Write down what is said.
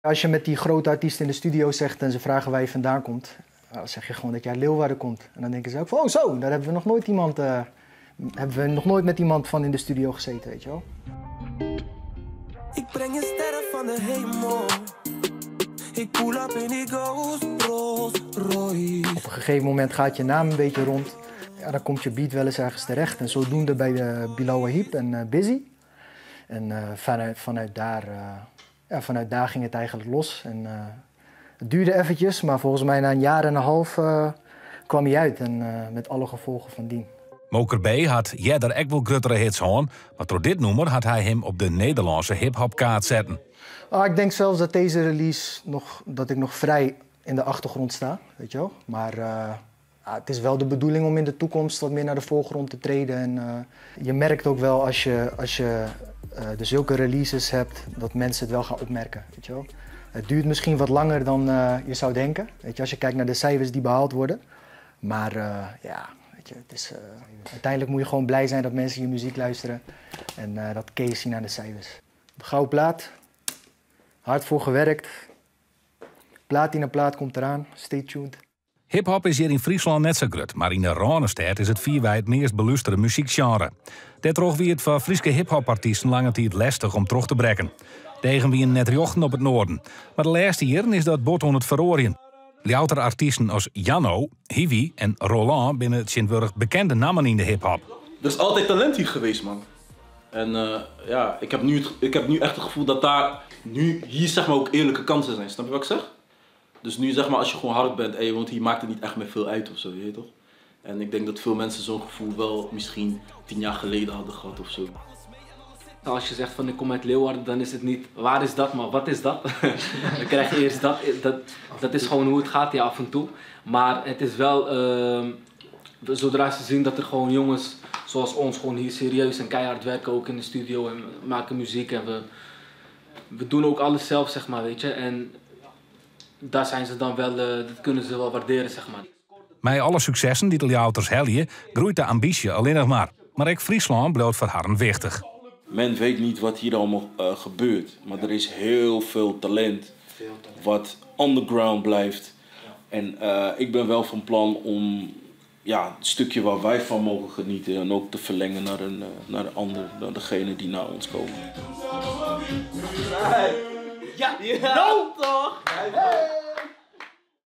Als je met die grote artiest in de studio zegt en ze vragen waar je vandaan komt, dan zeg je gewoon dat je uit Leeuwarden komt. En dan denken ze ook van, oh zo, daar hebben we nog nooit met iemand van in de studio gezeten, weet je wel. Ik breng je sterren van de hemel. Ik pull up en ik go Rolls Royce. Op een gegeven moment gaat je naam een beetje rond. Ja, dan komt je beat wel eens ergens terecht. En zodoende bij de Bilal Wahib en Busy. En vanuit daar ging het eigenlijk los. En, het duurde eventjes, maar volgens mij na een jaar en een half kwam hij uit. En met alle gevolgen van dien. Moker B had jeder ook wel gruttere hits hoorn, maar door dit nummer had hij hem op de Nederlandse hip-hopkaart zetten. Ik denk zelfs dat deze release dat ik nog vrij in de achtergrond sta, weet je wel. Maar het is wel de bedoeling om in de toekomst wat meer naar de voorgrond te treden. En je merkt ook wel als je zulke releases hebt, dat mensen het wel gaan opmerken, weet je wel. Het duurt misschien wat langer dan je zou denken, weet je, als je kijkt naar de cijfers die behaald worden. Maar ja, weet je, het is, uiteindelijk moet je gewoon blij zijn dat mensen je muziek luisteren en dat case zien aan de cijfers. De gouden plaat, hard voor gewerkt. Platina plaat komt eraan, stay tuned. Hip-hop is hier in Friesland net zo grut, maar in de Rijnstad is het vierwijd het meest beluisterde muziekgenre. Daardoor wie het voor Friese hip-hop-artiesten lange tijd lastig om terug te brengen. Tegen wie een net jochten op het noorden. Maar de laatste jaren is dat bot on het verorien. Louter artiesten als Janno, Hiwi en Roland binnen Sint-Wurg bekende namen in de hip-hop. Er is altijd talent hier geweest, man. En ja, ik heb nu echt het gevoel dat hier zeg maar ook eerlijke kansen zijn. Snap je wat ik zeg? Dus nu zeg maar als je gewoon hard bent en je woont hier, maakt het niet echt meer veel uit of zo, je weet toch? En ik denk dat veel mensen zo'n gevoel wel misschien 10 jaar geleden hadden gehad of zo. Als je zegt van ik kom uit Leeuwarden, dan is het niet waar is dat, maar wat is dat? Dan krijg je eerst dat is gewoon hoe het gaat hier af en toe. Maar het is wel, zodra ze zien dat er gewoon jongens zoals ons gewoon hier serieus en keihard werken ook in de studio en maken muziek en we doen ook alles zelf, zeg maar, weet je. En daar zijn ze dan wel, dat kunnen ze wel waarderen, zeg maar. Met alle successen die de Ljouters helden, groeit de ambitie alleen nog maar. Maar ook Friesland blijft voor haar wichtig. Men weet niet wat hier allemaal gebeurt, maar er is heel veel talent wat underground blijft. En ik ben wel van plan om het stukje waar wij van mogen genieten en ook te verlengen naar degene die na ons komen. Ja, no toch?